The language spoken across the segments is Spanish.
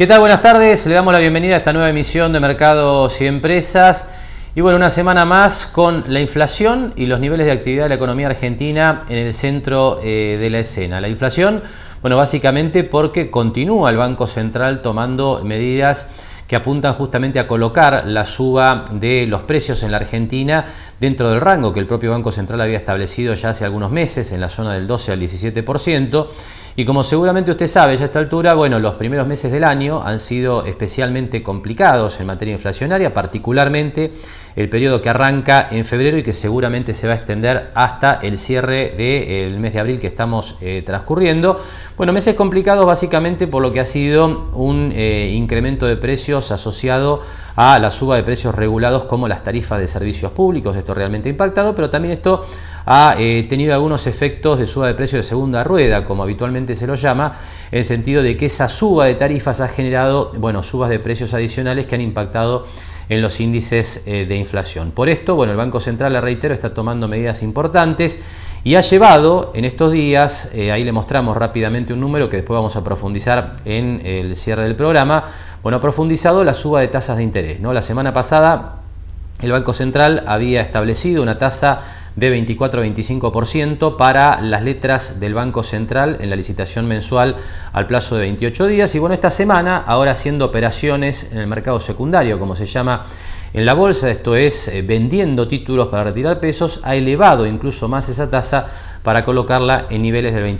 ¿Qué tal? Buenas tardes, le damos la bienvenida a esta nueva emisión de Mercados y Empresas. Y bueno, una semana más con la inflación y los niveles de actividad de la economía argentina en el centro de la escena. La inflación, bueno, básicamente porque continúa el Banco Central tomando medidas que apuntan justamente a colocar la suba de los precios en la Argentina dentro del rango que el propio Banco Central había establecido ya hace algunos meses, en la zona del 12 al 17%. Y como seguramente usted sabe ya a esta altura, bueno, los primeros meses del año han sido especialmente complicados en materia inflacionaria, particularmente el periodo que arranca en febrero y que seguramente se va a extender hasta el cierre del mes de abril que estamos transcurriendo. Bueno, meses complicados básicamente por lo que ha sido un incremento de precios asociado a la suba de precios regulados como las tarifas de servicios públicos. Esto realmente ha impactado, pero también esto ha tenido algunos efectos de suba de precios de segunda rueda, como habitualmente se lo llama, en el sentido de que esa suba de tarifas ha generado, bueno, subas de precios adicionales que han impactado en los índices de inflación. Por esto, bueno, el Banco Central, le reitero, está tomando medidas importantes y ha llevado en estos días, ahí le mostramos rápidamente un número que después vamos a profundizar en el cierre del programa, bueno, ha profundizado la suba de tasas de interés, ¿no? La semana pasada el Banco Central había establecido una tasa de 24-25% para las letras del Banco Central en la licitación mensual al plazo de 28 días. Y bueno, esta semana, ahora haciendo operaciones en el mercado secundario, como se llama en la bolsa, esto es vendiendo títulos para retirar pesos, ha elevado incluso más esa tasa para colocarla en niveles del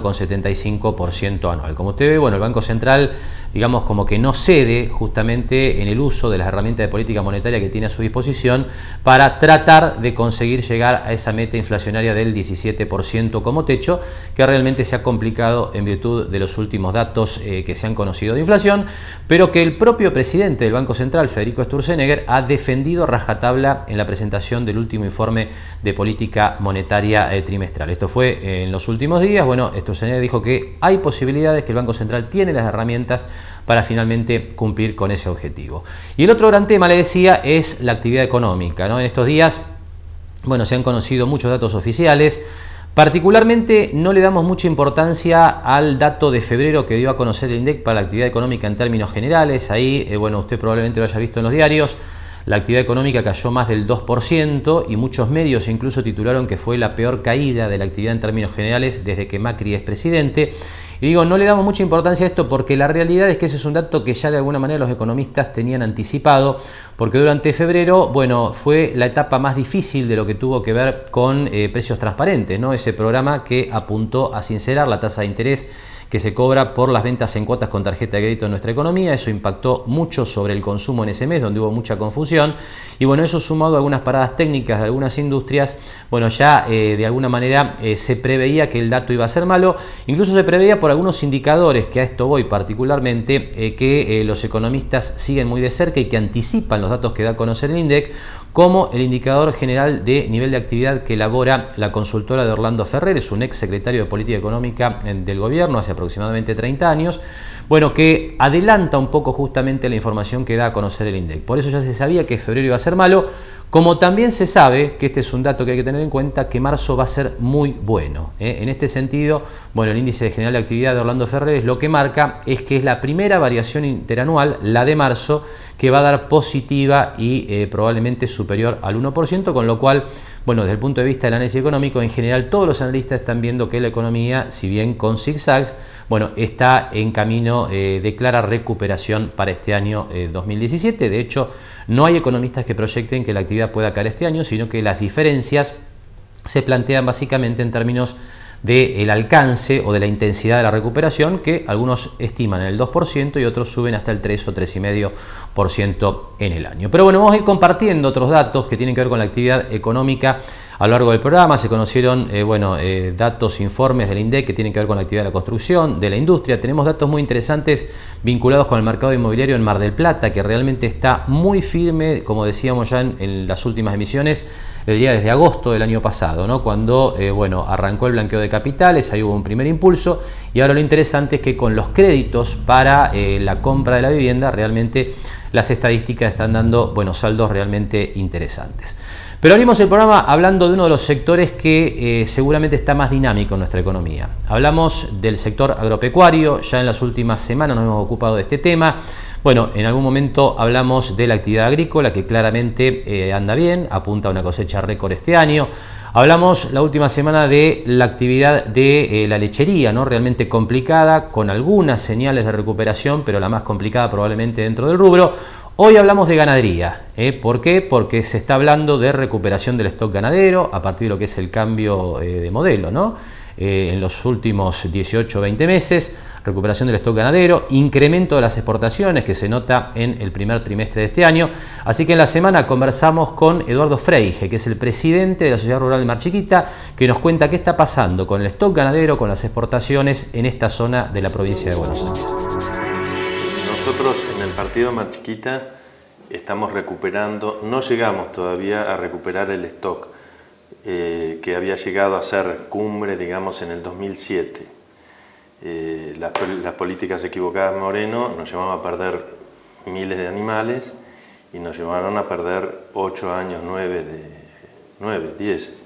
24,75% anual. Como usted ve, bueno, el Banco Central, digamos, como que no cede justamente en el uso de las herramientas de política monetaria que tiene a su disposición para tratar de conseguir llegar a esa meta inflacionaria del 17% como techo, que realmente se ha complicado en virtud de los últimos datos que se han conocido de inflación, pero que el propio presidente del Banco Central, Federico Sturzenegger, ha defendido rajatabla en la presentación del último informe de política monetaria trimestral. Esto fue en los últimos días. Bueno, Sturzenegger dijo que hay posibilidades, que el Banco Central tiene las herramientas para finalmente cumplir con ese objetivo. Y el otro gran tema, le decía, es la actividad económica, ¿no? En estos días, bueno, se han conocido muchos datos oficiales. Particularmente no le damos mucha importancia al dato de febrero que dio a conocer el INDEC para la actividad económica en términos generales. Ahí, bueno, usted probablemente lo haya visto en los diarios. La actividad económica cayó más del 2% y muchos medios incluso titularon que fue la peor caída de la actividad en términos generales desde que Macri es presidente. Y digo, no le damos mucha importancia a esto porque la realidad es que ese es un dato que ya de alguna manera los economistas tenían anticipado, porque durante febrero, bueno, fue la etapa más difícil de lo que tuvo que ver con precios transparentes, ¿no? Ese programa que apuntó a sincerar la tasa de interés que se cobra por las ventas en cuotas con tarjeta de crédito en nuestra economía. Eso impactó mucho sobre el consumo en ese mes, donde hubo mucha confusión. Y bueno, eso sumado a algunas paradas técnicas de algunas industrias, bueno, ya de alguna manera se preveía que el dato iba a ser malo. Incluso se preveía por algunos indicadores, que a esto voy particularmente, que los economistas siguen muy de cerca y que anticipan los datos que da a conocer el INDEC, como el indicador general de nivel de actividad que elabora la consultora de Orlando Ferrer, es un ex secretario de Política Económica del gobierno hace aproximadamente 30 años, bueno, que adelanta un poco justamente la información que da a conocer el INDEC. Por eso ya se sabía que febrero iba a ser malo, como también se sabe, que este es un dato que hay que tener en cuenta, que marzo va a ser muy bueno. En este sentido, bueno, el índice general de actividad de Orlando Ferrer lo que marca es que es la primera variación interanual, la de marzo, que va a dar positiva y probablemente superior al 1%, con lo cual, bueno, desde el punto de vista del análisis económico, en general todos los analistas están viendo que la economía, si bien con zigzags, bueno, está en camino de clara recuperación para este año 2017. De hecho, no hay economistas que proyecten que la actividad pueda caer este año, sino que las diferencias se plantean básicamente en términos del alcance o de la intensidad de la recuperación, que algunos estiman en el 2% y otros suben hasta el 3 o 3,5% en el año. Pero bueno, vamos a ir compartiendo otros datos que tienen que ver con la actividad económica a lo largo del programa. Se conocieron datos, informes del INDEC que tienen que ver con la actividad de la construcción, de la industria. Tenemos datos muy interesantes vinculados con el mercado inmobiliario en Mar del Plata, que realmente está muy firme, como decíamos ya en las últimas emisiones, le diría desde agosto del año pasado, ¿no? Cuando bueno, arrancó el blanqueo de capitales, ahí hubo un primer impulso, y ahora lo interesante es que con los créditos para la compra de la vivienda, realmente las estadísticas están dando, bueno, saldos realmente interesantes. Pero abrimos el programa hablando de uno de los sectores que seguramente está más dinámico en nuestra economía. Hablamos del sector agropecuario, ya en las últimas semanas nos hemos ocupado de este tema. Bueno, en algún momento hablamos de la actividad agrícola, que claramente anda bien, apunta a una cosecha récord este año. Hablamos la última semana de la actividad de la lechería, ¿no? Realmente complicada, con algunas señales de recuperación, pero la más complicada probablemente dentro del rubro. Hoy hablamos de ganadería. ¿Por qué? Porque se está hablando de recuperación del stock ganadero a partir de lo que es el cambio de modelo, ¿no? En los últimos 18 o 20 meses, recuperación del stock ganadero, incremento de las exportaciones que se nota en el primer trimestre de este año. Así que en la semana conversamos con Eduardo Freige, que es el presidente de la Sociedad Rural de Mar Chiquita, que nos cuenta qué está pasando con el stock ganadero, con las exportaciones en esta zona de la provincia de Buenos Aires. Nosotros en el partido Mar Chiquita estamos recuperando, no llegamos todavía a recuperar el stock que había llegado a ser cumbre, digamos, en el 2007. Las políticas equivocadas de Moreno nos llevaron a perder miles de animales y nos llevaron a perder 8 años, 10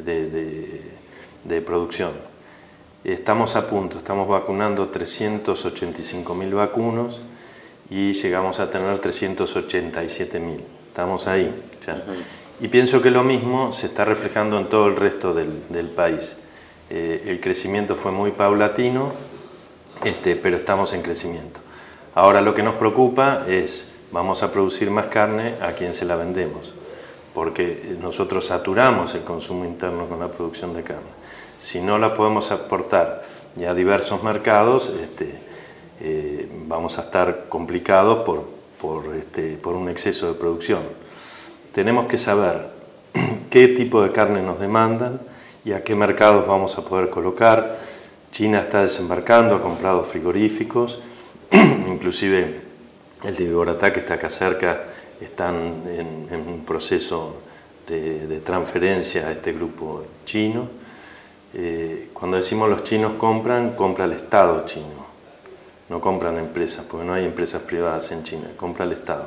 de producción. Estamos a punto, estamos vacunando 385.000 vacunos y llegamos a tener 387.000. Estamos ahí ya. Y pienso que lo mismo se está reflejando en todo el resto del país. El crecimiento fue muy paulatino, pero estamos en crecimiento. Ahora lo que nos preocupa es, vamos a producir más carne, ¿a quién se la vendemos? Porque nosotros saturamos el consumo interno con la producción de carne. Si no la podemos exportar ya a diversos mercados, vamos a estar complicados por un exceso de producción. Tenemos que saber qué tipo de carne nos demandan y a qué mercados vamos a poder colocar. China está desembarcando, ha comprado frigoríficos, inclusive el de Viboratá, que está acá cerca, están en un proceso de transferencia a este grupo chino. Cuando decimos los chinos compran, compra el Estado chino, no compran empresas, porque no hay empresas privadas en China, compra el Estado.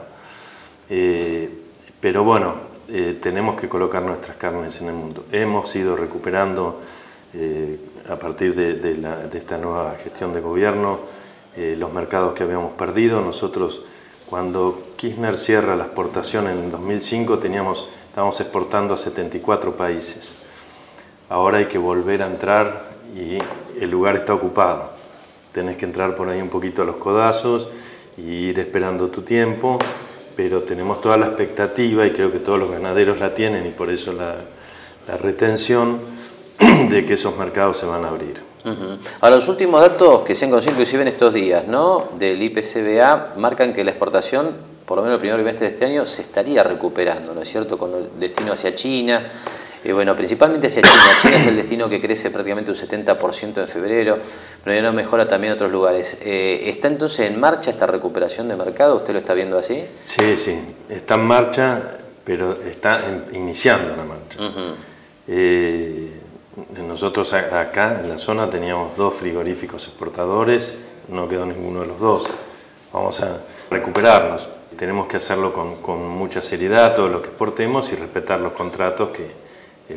Pero bueno, tenemos que colocar nuestras carnes en el mundo. Hemos ido recuperando a partir de esta nueva gestión de gobierno los mercados que habíamos perdido. Nosotros, cuando Kirchner cierra la exportación en el 2005, estábamos exportando a 74 países. Ahora hay que volver a entrar y el lugar está ocupado. Tenés que entrar por ahí un poquito a los codazos y ir esperando tu tiempo, pero tenemos toda la expectativa, y creo que todos los ganaderos la tienen, y por eso la retención de que esos mercados se van a abrir. Ahora, los últimos datos que se han conocido inclusive en estos días, ¿no?, del IPCBA, marcan que la exportación, por lo menos el primer trimestre de este año, se estaría recuperando, ¿no es cierto?, con el destino hacia China. Bueno, principalmente hacia China. China es el destino que crece prácticamente un 70% en febrero, pero ya no mejora también en otros lugares. ¿Está entonces en marcha esta recuperación de mercado? ¿Usted lo está viendo así? Sí, sí, está en marcha, pero está iniciando la marcha. Nosotros acá en la zona teníamos 2 frigoríficos exportadores, no quedó ninguno de los 2. Vamos a recuperarlos. Tenemos que hacerlo con mucha seriedad, todo lo que exportemos, y respetar los contratos que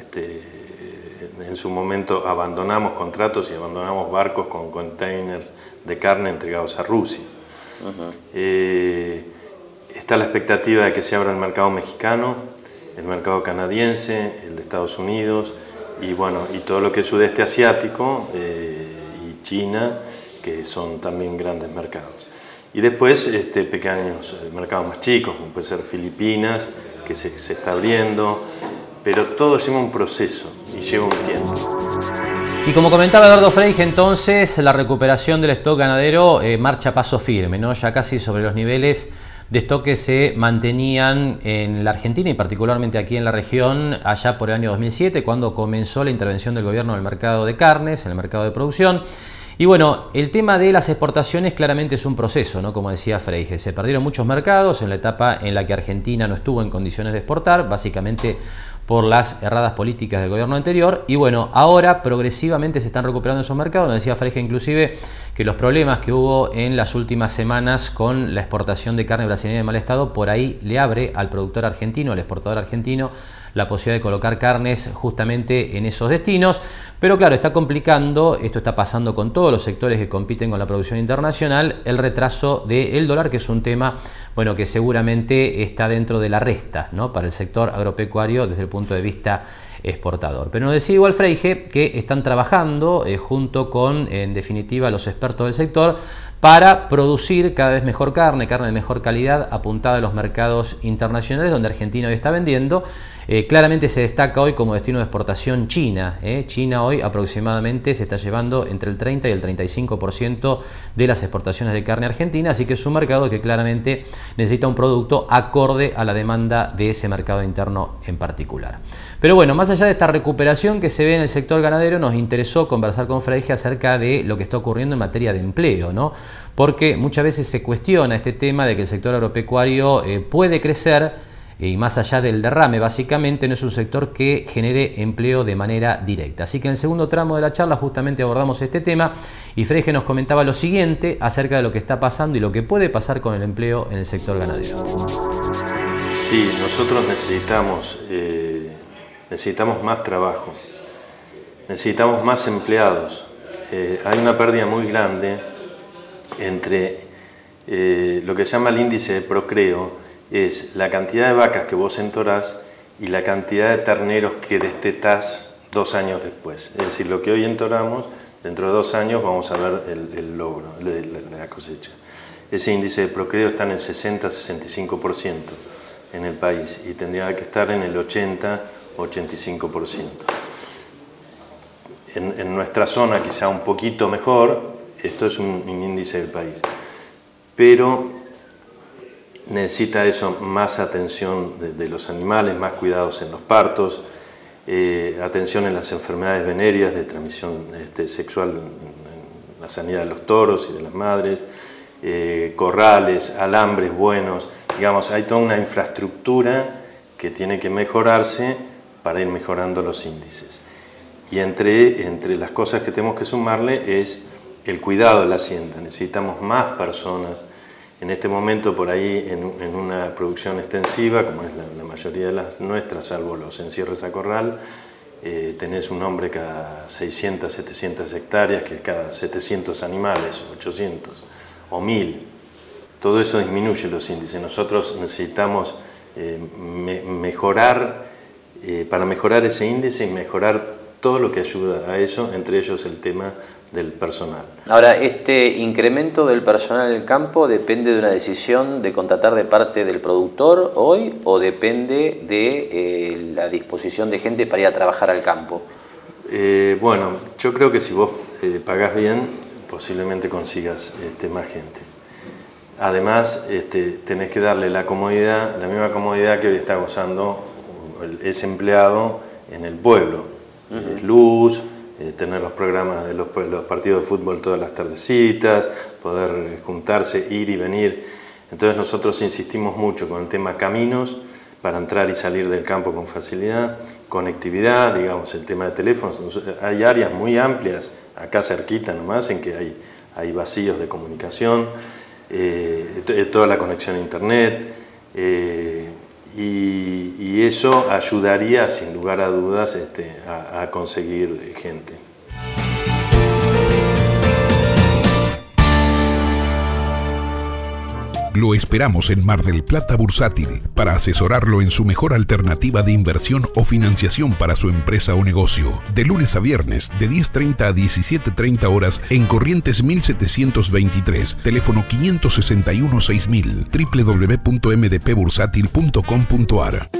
en su momento abandonamos contratos y abandonamos barcos con containers de carne entregados a Rusia. Está la expectativa de que se abra el mercado mexicano, el mercado canadiense, el de Estados Unidos, y bueno, y todo lo que es sudeste asiático y China, que son también grandes mercados. Y después pequeños mercados más chicos, como puede ser Filipinas, que se está abriendo. Pero todo lleva un proceso y lleva un tiempo. Y como comentaba Eduardo Freige, entonces la recuperación del stock ganadero marcha a paso firme, ¿no? Ya casi sobre los niveles de stock que se mantenían en la Argentina y particularmente aquí en la región allá por el año 2007, cuando comenzó la intervención del gobierno en el mercado de carnes, en el mercado de producción. Y bueno, el tema de las exportaciones claramente es un proceso, ¿no? Como decía Freige, se perdieron muchos mercados en la etapa en la que Argentina no estuvo en condiciones de exportar, básicamente por las erradas políticas del gobierno anterior, y bueno, ahora progresivamente se están recuperando esos mercados. Nos decía Freige inclusive que los problemas que hubo en las últimas semanas con la exportación de carne brasileña de mal estado, por ahí le abre al productor argentino, al exportador argentino, la posibilidad de colocar carnes justamente en esos destinos. Pero claro, está complicando, esto está pasando con todos los sectores que compiten con la producción internacional, el retraso del dólar, que es un tema, bueno, que seguramente está dentro de la resta, ¿no?, para el sector agropecuario desde el punto de vista exportador. Pero nos decía igual Freyje que están trabajando junto con, en definitiva, los expertos del sector para producir cada vez mejor carne de mejor calidad, apuntada a los mercados internacionales donde Argentina hoy está vendiendo. Claramente se destaca hoy como destino de exportación China. China hoy aproximadamente se está llevando entre el 30 y el 35% de las exportaciones de carne argentina, así que es un mercado que claramente necesita un producto acorde a la demanda de ese mercado interno en particular. Pero bueno, más allá de esta recuperación que se ve en el sector ganadero, nos interesó conversar con Freyje acerca de lo que está ocurriendo en materia de empleo, ¿no? Porque muchas veces se cuestiona este tema de que el sector agropecuario puede crecer y más allá del derrame, básicamente no es un sector que genere empleo de manera directa. Así que en el segundo tramo de la charla justamente abordamos este tema y Freyje nos comentaba lo siguiente acerca de lo que está pasando y lo que puede pasar con el empleo en el sector ganadero. Sí, nosotros necesitamos más trabajo, necesitamos más empleados. Hay una pérdida muy grande entre lo que se llama el índice de procreo, es la cantidad de vacas que vos entorás y la cantidad de terneros que destetás 2 años después. Es decir, lo que hoy entoramos, dentro de 2 años vamos a ver el logro de la cosecha. Ese índice de procreo está en el 60-65% en el país y tendría que estar en el 80-85%. En nuestra zona quizá un poquito mejor, esto es un índice del país, pero necesita eso más atención de los animales, más cuidados en los partos, atención en las enfermedades venéreas de transmisión sexual, en la sanidad de los toros y de las madres, corrales, alambres buenos, digamos, hay toda una infraestructura que tiene que mejorarse para ir mejorando los índices. Y entre las cosas que tenemos que sumarle es el cuidado de la hacienda. Necesitamos más personas. En este momento, por ahí, en una producción extensiva, como es la mayoría de las nuestras, salvo los encierres a corral, tenés un hombre cada 600, 700 hectáreas, que es cada 700 animales, 800 o 1000. Todo eso disminuye los índices. Nosotros necesitamos mejorar, para mejorar ese índice y mejorar todo lo que ayuda a eso, entre ellos el tema del personal. Ahora, ¿este incremento del personal en el campo depende de una decisión de contratar de parte del productor hoy o depende de la disposición de gente para ir a trabajar al campo? Bueno, yo creo que si vos pagás bien, posiblemente consigas más gente. Además, tenés que darle la comodidad, la misma comodidad que hoy está gozando ese empleado en el pueblo. Luz, tener los programas de los partidos de fútbol todas las tardecitas, poder juntarse, ir y venir. Entonces nosotros insistimos mucho con el tema caminos para entrar y salir del campo con facilidad, conectividad, digamos, el tema de teléfonos. Hay áreas muy amplias, acá cerquita nomás, en que hay vacíos de comunicación, toda la conexión a internet, y eso ayudaría sin lugar a dudas a conseguir gente. Lo esperamos en Mar del Plata Bursátil para asesorarlo en su mejor alternativa de inversión o financiación para su empresa o negocio. De lunes a viernes, de 10:30 a 17:30 horas en Corrientes 1723, teléfono 561-6000, www.mdpbursátil.com.ar.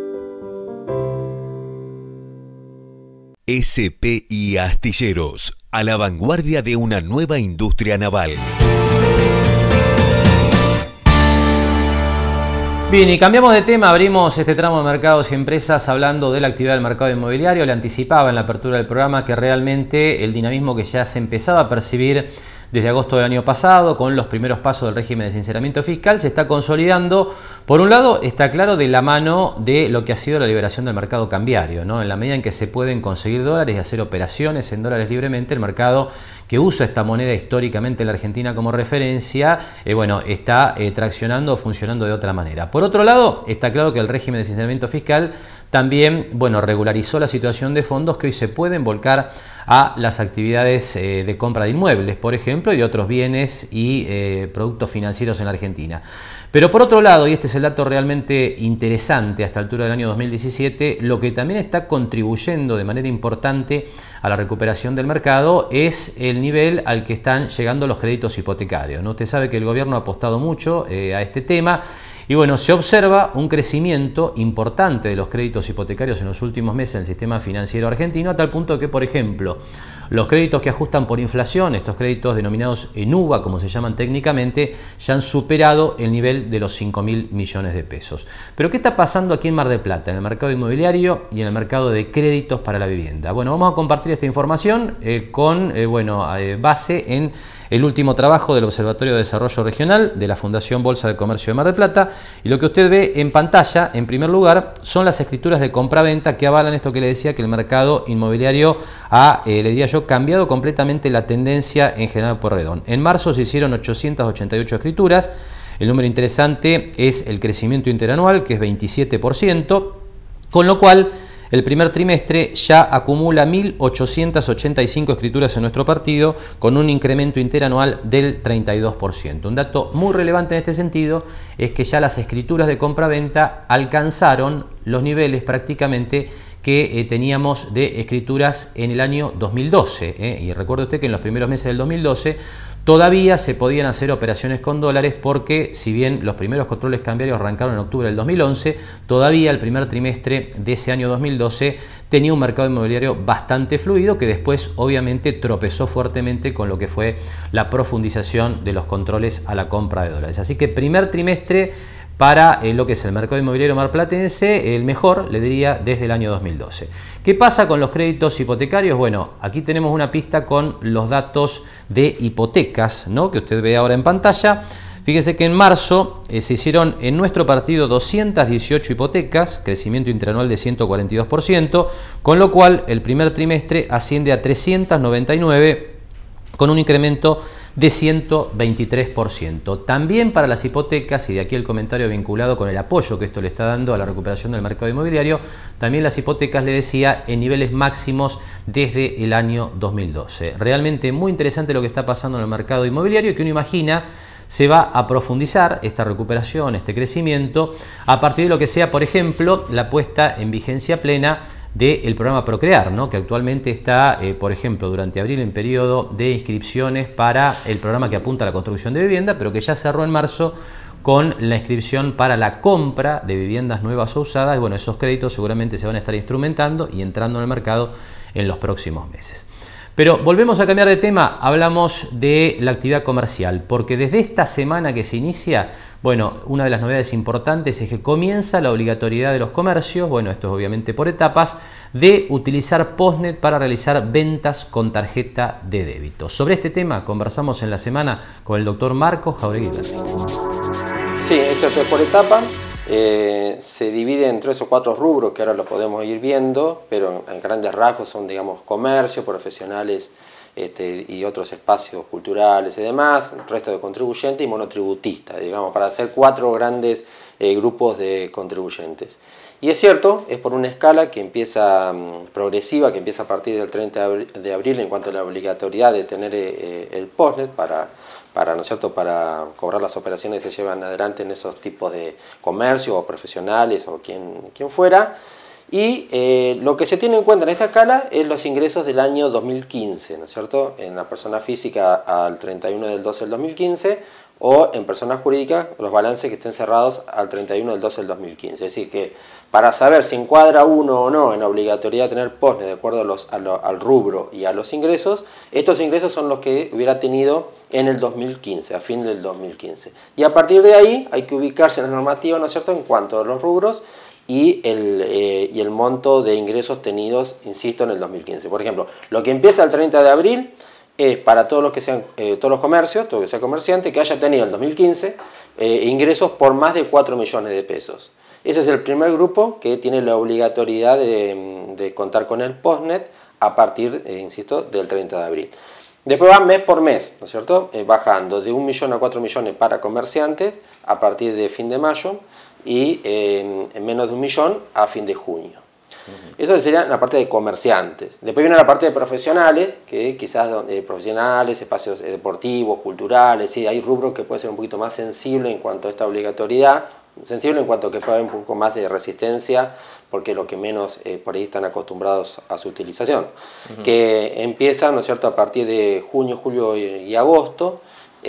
SPI Astilleros, a la vanguardia de una nueva industria naval. Bien, y cambiamos de tema, abrimos este tramo de Mercados y Empresas hablando de la actividad del mercado inmobiliario. Le anticipaba en la apertura del programa que realmente el dinamismo que ya se empezaba a percibir desde agosto del año pasado, con los primeros pasos del régimen de sinceramiento fiscal, se está consolidando. Por un lado, está claro, de la mano de lo que ha sido la liberación del mercado cambiario, ¿no? En la medida en que se pueden conseguir dólares y hacer operaciones en dólares libremente, el mercado que usa esta moneda históricamente en la Argentina como referencia, está traccionando o funcionando de otra manera. Por otro lado, está claro que el régimen de sinceramiento fiscal también, regularizó la situación de fondos que hoy se pueden volcar a las actividades de compra de inmuebles, por ejemplo, y de otros bienes y productos financieros en la Argentina. Pero por otro lado, y este es el dato realmente interesante a esta altura del año 2017, lo que también está contribuyendo de manera importante a la recuperación del mercado es el nivel al que están llegando los créditos hipotecarios, ¿no? Usted sabe que el gobierno ha apostado mucho a este tema. Y se observa un crecimiento importante de los créditos hipotecarios en los últimos meses en el sistema financiero argentino, a tal punto que, por ejemplo, los créditos que ajustan por inflación, estos créditos denominados en UVA, como se llaman técnicamente, ya han superado el nivel de los 5.000 millones de pesos. Pero ¿qué está pasando aquí en Mar del Plata, en el mercado inmobiliario y en el mercado de créditos para la vivienda? Vamos a compartir esta información con base en el último trabajo del Observatorio de Desarrollo Regional de la Fundación Bolsa de Comercio de Mar del Plata, y lo que usted ve en pantalla, en primer lugar, son las escrituras de compra-venta que avalan esto que le decía, que el mercado inmobiliario ha, cambiado completamente la tendencia en General Pueyrredón. En marzo se hicieron 888 escrituras. El número interesante es el crecimiento interanual, que es 27%, con lo cual el primer trimestre ya acumula 1.885 escrituras en nuestro partido, con un incremento interanual del 32%. Un dato muy relevante en este sentido es que ya las escrituras de compra-venta alcanzaron los niveles prácticamente que teníamos de escrituras en el año 2012. Y recuerde usted que en los primeros meses del 2012 todavía se podían hacer operaciones con dólares, porque si bien los primeros controles cambiarios arrancaron en octubre del 2011, todavía el primer trimestre de ese año 2012 tenía un mercado inmobiliario bastante fluido, que después obviamente tropezó fuertemente con lo que fue la profundización de los controles a la compra de dólares. Así que primer trimestre para lo que es el mercado inmobiliario marplatense, el mejor, le diría, desde el año 2012. ¿Qué pasa con los créditos hipotecarios? Aquí tenemos una pista con los datos de hipotecas, ¿no?, que usted ve ahora en pantalla. Fíjese que en marzo se hicieron en nuestro partido 218 hipotecas, crecimiento interanual de 142%, con lo cual el primer trimestre asciende a 399, con un incremento de 123%. También para las hipotecas, y de aquí el comentario vinculado con el apoyo que esto le está dando a la recuperación del mercado inmobiliario, también las hipotecas, le decía, en niveles máximos desde el año 2012. Realmente muy interesante lo que está pasando en el mercado inmobiliario, que uno imagina se va a profundizar esta recuperación, este crecimiento, a partir de lo que sea, por ejemplo, la puesta en vigencia plena del programa Procrear, ¿no?, que actualmente está, por ejemplo, durante abril en periodo de inscripciones para el programa que apunta a la construcción de vivienda, pero que ya cerró en marzo con la inscripción para la compra de viviendas nuevas o usadas. Y esos créditos seguramente se van a estar instrumentando y entrando en el mercado en los próximos meses. Pero volvemos a cambiar de tema, hablamos de la actividad comercial, porque desde esta semana que se inicia, una de las novedades importantes es que comienza la obligatoriedad de los comercios, esto es obviamente por etapas, de utilizar Postnet para realizar ventas con tarjeta de débito. Sobre este tema conversamos en la semana con el doctor Marcos Jauregui. Sí, esto es por etapa. Se divide en 3 o 4 rubros que ahora lo podemos ir viendo, pero en grandes rasgos son, digamos, comercio, profesionales y otros espacios culturales y demás, resto de contribuyentes y monotributistas, digamos, para hacer 4 grandes grupos de contribuyentes. Y es cierto, es por una escala que empieza progresiva, que empieza a partir del 30 de abril en cuanto a la obligatoriedad de tener el Postnet para ¿no es cierto?, para cobrar las operaciones que se llevan adelante en esos tipos de comercio o profesionales o quien fuera. Y lo que se tiene en cuenta en esta escala es los ingresos del año 2015, ¿no es cierto?, en la persona física al 31 del 12 del 2015 o en personas jurídicas los balances que estén cerrados al 31 del 12 del 2015. Es decir, que para saber si encuadra uno o no en la obligatoriedad de tener POSNET de acuerdo al rubro y a los ingresos, estos ingresos son los que hubiera tenido en el 2015, a fin del 2015. Y a partir de ahí hay que ubicarse en la normativa, ¿no es cierto?, en cuanto a los rubros y el monto de ingresos tenidos, insisto, en el 2015. Por ejemplo, lo que empieza el 30 de abril es para todos los que sean, todos los comercios, todo que sea comerciante, que haya tenido en el 2015 ingresos por más de 4 millones de pesos. Ese es el primer grupo que tiene la obligatoriedad de contar con el POSNET a partir, insisto, del 30 de abril. Después va mes por mes, ¿no es cierto?, bajando de 1 millón a 4 millones para comerciantes a partir de fin de mayo y en menos de 1 millón a fin de junio. Eso sería la parte de comerciantes. Después viene la parte de profesionales, que quizás profesionales, espacios deportivos, culturales, ¿sí? Hay rubros que puede ser un poquito más sensible en cuanto a esta obligatoriedad, sensible en cuanto a que puede haber un poco más de resistencia, porque lo que menos por ahí están acostumbrados a su utilización. Que empiezan, ¿no es cierto?, a partir de junio, julio y agosto,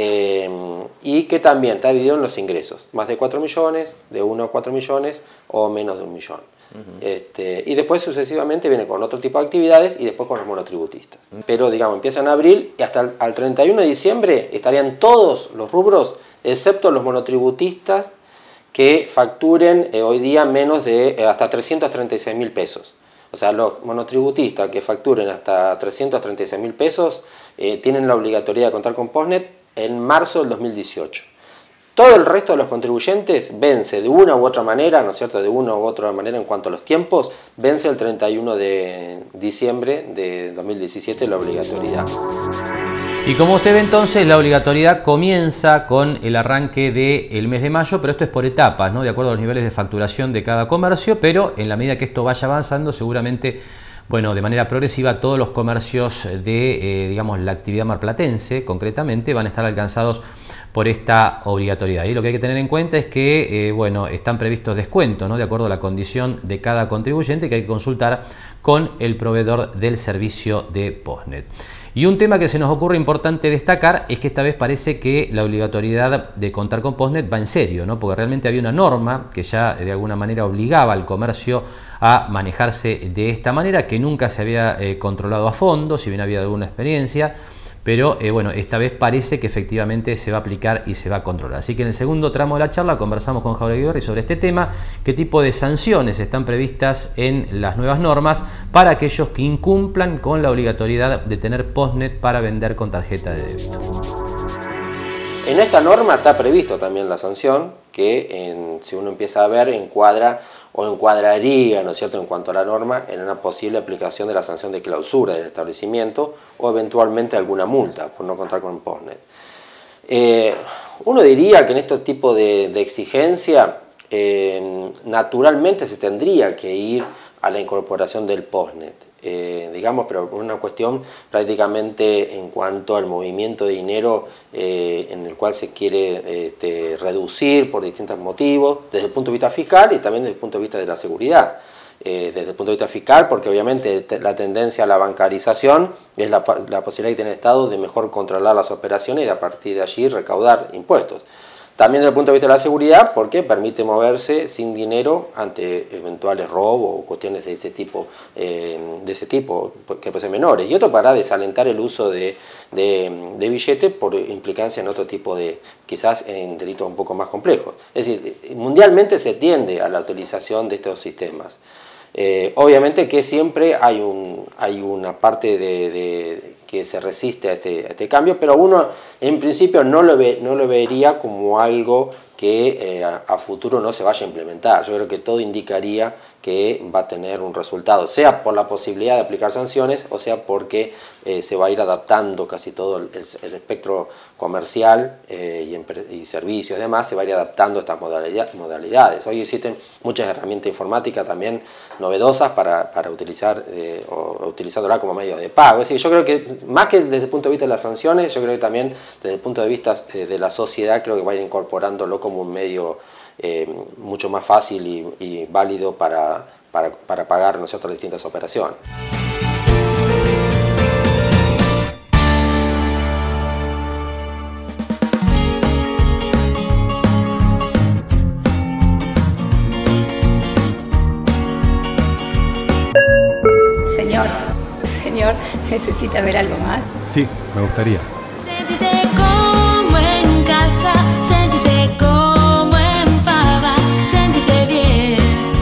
y que también está dividido en los ingresos, más de 4 millones, de 1 a 4 millones o menos de 1 millón. Y después sucesivamente viene con otro tipo de actividades y después con los monotributistas. Pero digamos, empieza en abril y hasta el 31 de diciembre estarían todos los rubros, excepto los monotributistas que facturen hoy día menos de hasta 336.000 pesos. O sea, los monotributistas que facturen hasta 336.000 pesos tienen la obligatoriedad de contar con POSNET en marzo del 2018. Todo el resto de los contribuyentes vence de una u otra manera, ¿no es cierto?, de una u otra manera en cuanto a los tiempos, vence el 31 de diciembre de 2017 la obligatoriedad. Y como usted ve entonces, la obligatoriedad comienza con el arranque del mes de mayo, pero esto es por etapas, ¿no?, de acuerdo a los niveles de facturación de cada comercio, pero en la medida que esto vaya avanzando, seguramente, bueno, de manera progresiva, todos los comercios de, digamos, la actividad marplatense, concretamente, van a estar alcanzados por esta obligatoriedad. Y lo que hay que tener en cuenta es que, bueno, están previstos descuentos, ¿no?, de acuerdo a la condición de cada contribuyente, que hay que consultar con el proveedor del servicio de POSNET. Y un tema que se nos ocurre importante destacar es que esta vez parece que la obligatoriedad de contar con POSNET va en serio, ¿no?, porque realmente había una norma que ya de alguna manera obligaba al comercio a manejarse de esta manera, que nunca se había controlado a fondo, si bien había alguna experiencia. Pero bueno, esta vez parece que efectivamente se va a aplicar y se va a controlar. Así que en el segundo tramo de la charla conversamos con Jauregui Berri sobre este tema, qué tipo de sanciones están previstas en las nuevas normas para aquellos que incumplan con la obligatoriedad de tener POSNET para vender con tarjeta de débito. En esta norma está previsto también la sanción, que si uno empieza a ver, encuadra o encuadraría, ¿no es cierto?, en cuanto a la norma, en una posible aplicación de la sanción de clausura del establecimiento o eventualmente alguna multa por no contar con POSNET. Uno diría que en este tipo de exigencia naturalmente se tendría que ir a la incorporación del POSNET. Digamos, pero por una cuestión prácticamente en cuanto al movimiento de dinero en el cual se quiere reducir por distintos motivos, desde el punto de vista fiscal y también desde el punto de vista de la seguridad. Desde el punto de vista fiscal, porque obviamente la tendencia a la bancarización es la posibilidad que tiene el Estado de mejor controlar las operaciones y a partir de allí recaudar impuestos. También desde el punto de vista de la seguridad, porque permite moverse sin dinero ante eventuales robos o cuestiones de ese tipo que pueden ser menores. Y otro para desalentar el uso de billetes por implicancia en otro tipo de, quizás en delitos un poco más complejos. Es decir, mundialmente se tiende a la utilización de estos sistemas. Obviamente que siempre hay una parte que se resiste a este cambio, pero uno en principio no lo vería como algo que a futuro no se vaya a implementar. Yo creo que todo indicaría que va a tener un resultado, sea por la posibilidad de aplicar sanciones o sea porque se va a ir adaptando casi todo el espectro comercial y servicios y demás, se va a ir adaptando a estas modalidades. Hoy existen muchas herramientas informáticas también novedosas para utilizar o utilizándola como medio de pago. Es decir, yo creo que más que desde el punto de vista de las sanciones, yo creo que también desde el punto de vista de la sociedad creo que va a ir incorporándolo como un medio mucho más fácil y válido para pagar, ¿no es cierto?, distintas operaciones. ¿Necesita ver algo más? Sí, me gustaría. Séntete como en casa, séntete como en Fava, séntete bien,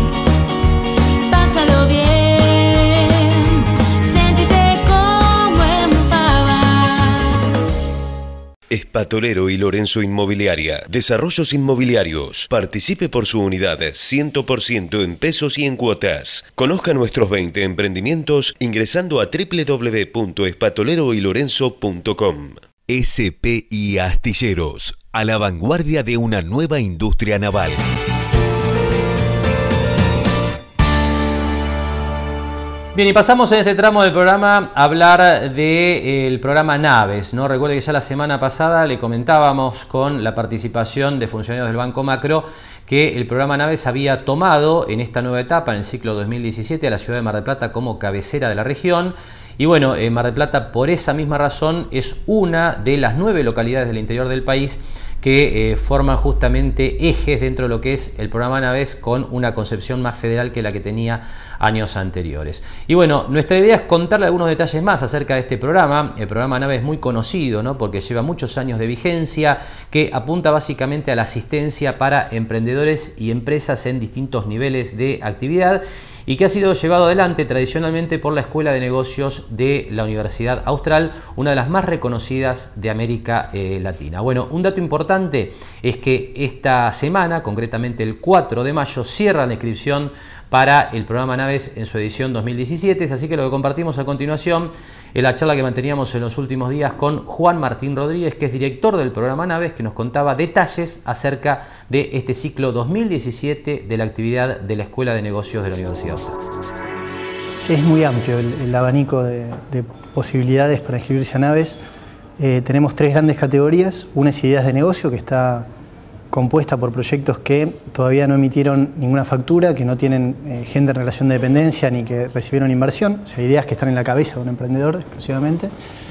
pásalo bien, séntete como en Fava. Espatolero y Lorenzo Inmobiliaria. Desarrollos inmobiliarios. Participe por su unidad 100% en pesos y en cuotas. Conozca nuestros 20 emprendimientos ingresando a www.espatoleroylorenzo.com. SPI Astilleros. A la vanguardia de una nueva industria naval. Bien, y pasamos en este tramo del programa a hablar del programa Naves, ¿no? Recuerde que ya la semana pasada le comentábamos con la participación de funcionarios del Banco Macro que el programa Naves había tomado en esta nueva etapa, en el ciclo 2017, a la ciudad de Mar del Plata como cabecera de la región. Y bueno, Mar del Plata, por esa misma razón, es una de las 9 localidades del interior del país que forman justamente ejes dentro de lo que es el programa Naves, con una concepción más federal que la que tenía años anteriores. Y bueno, nuestra idea es contarle algunos detalles más acerca de este programa. El programa Naves es muy conocido, ¿no? Porque lleva muchos años de vigencia, que apunta básicamente a la asistencia para emprendedores y empresas en distintos niveles de actividad, y que ha sido llevado adelante tradicionalmente por la Escuela de Negocios de la Universidad Austral, una de las más reconocidas de América Latina. Bueno, un dato importante es que esta semana, concretamente el 4 de mayo, cierra la inscripción para el programa Naves en su edición 2017, así que lo que compartimos a continuación es la charla que manteníamos en los últimos días con Juan Martín Rodríguez, que es director del programa Naves, que nos contaba detalles acerca de este ciclo 2017 de la actividad de la Escuela de Negocios de la Universidad Austral. Sí, es muy amplio el abanico de posibilidades para inscribirse a Naves. Tenemos 3 grandes categorías. Una es ideas de negocio, que está compuesta por proyectos que todavía no emitieron ninguna factura, que no tienen gente en relación de dependencia ni que recibieron inversión, o sea, ideas que están en la cabeza de un emprendedor exclusivamente,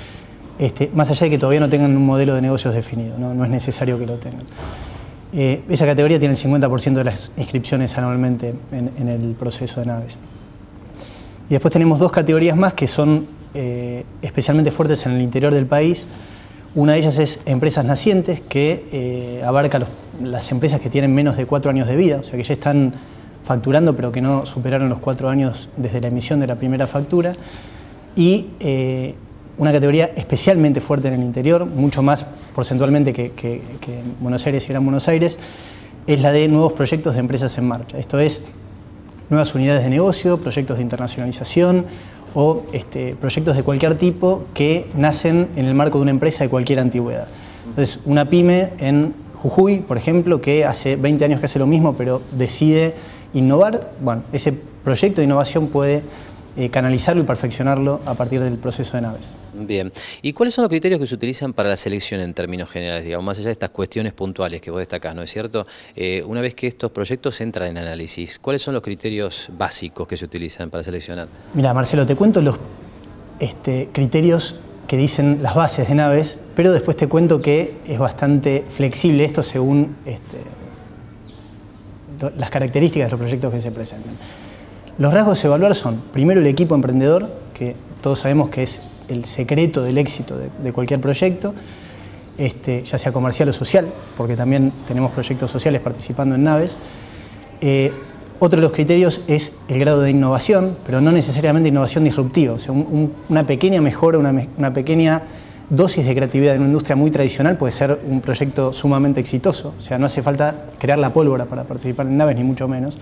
más allá de que todavía no tengan un modelo de negocios definido, no es necesario que lo tengan. Esa categoría tiene el 50% de las inscripciones anualmente en el proceso de Naves. Y después tenemos 2 categorías más que son especialmente fuertes en el interior del país. Una de ellas es empresas nacientes, que abarca las empresas que tienen menos de 4 años de vida, o sea que ya están facturando pero que no superaron los 4 años desde la emisión de la primera factura. Y una categoría especialmente fuerte en el interior, mucho más porcentualmente que en Buenos Aires y Gran Buenos Aires, es la de nuevos proyectos de empresas en marcha. Esto es nuevas unidades de negocio, proyectos de internacionalización, o proyectos de cualquier tipo que nacen en el marco de una empresa de cualquier antigüedad. Entonces, una pyme en Jujuy, por ejemplo, que hace 20 años que hace lo mismo, pero decide innovar, bueno, ese proyecto de innovación puede canalizarlo y perfeccionarlo a partir del proceso de Naves. Bien. ¿Y cuáles son los criterios que se utilizan para la selección en términos generales, digamos, más allá de estas cuestiones puntuales que vos destacás, ¿no es cierto? Una vez que estos proyectos entran en análisis, ¿cuáles son los criterios básicos que se utilizan para seleccionar? Mira, Marcelo, te cuento los criterios que dicen las bases de Naves, pero después te cuento que es bastante flexible esto según las características de los proyectos que se presentan. Los rasgos a evaluar son, primero, el equipo emprendedor, que todos sabemos que es el secreto del éxito de cualquier proyecto, ya sea comercial o social, porque también tenemos proyectos sociales participando en Naves. Otro de los criterios es el grado de innovación, pero no necesariamente innovación disruptiva, o sea, una pequeña mejora, una pequeña dosis de creatividad en una industria muy tradicional puede ser un proyecto sumamente exitoso, o sea, no hace falta crear la pólvora para participar en Naves, ni mucho menos.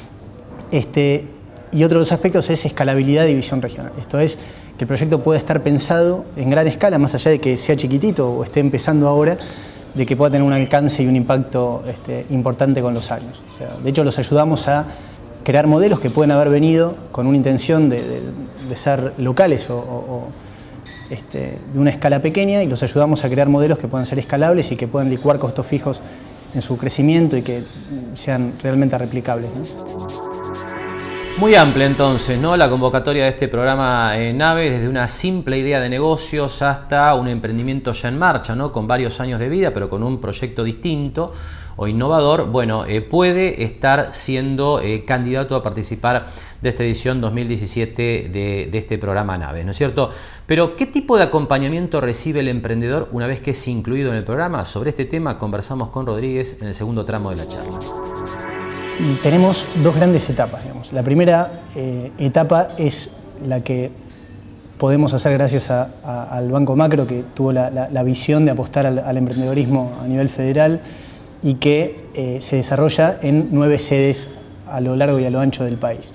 Y otro de los aspectos es escalabilidad y visión regional. Esto es que el proyecto puede estar pensado en gran escala, más allá de que sea chiquitito o esté empezando ahora, de que pueda tener un alcance y un impacto importante con los años. O sea, de hecho, los ayudamos a crear modelos que pueden haber venido con una intención de ser locales o de una escala pequeña, y los ayudamos a crear modelos que puedan ser escalables y que puedan licuar costos fijos en su crecimiento y que sean realmente replicables, ¿no? Muy amplia entonces, ¿no? La convocatoria de este programa NAVE, desde una simple idea de negocios hasta un emprendimiento ya en marcha, ¿no? Con varios años de vida, pero con un proyecto distinto o innovador, bueno, puede estar siendo candidato a participar de esta edición 2017 de este programa NAVE, ¿no es cierto? Pero, ¿qué tipo de acompañamiento recibe el emprendedor una vez que es incluido en el programa? Sobre este tema conversamos con Rodríguez en el segundo tramo de la charla. Y tenemos dos grandes etapas, digamos. La primera etapa es la que podemos hacer gracias al Banco Macro, que tuvo la visión de apostar al emprendedorismo a nivel federal y que se desarrolla en 9 sedes a lo largo y a lo ancho del país.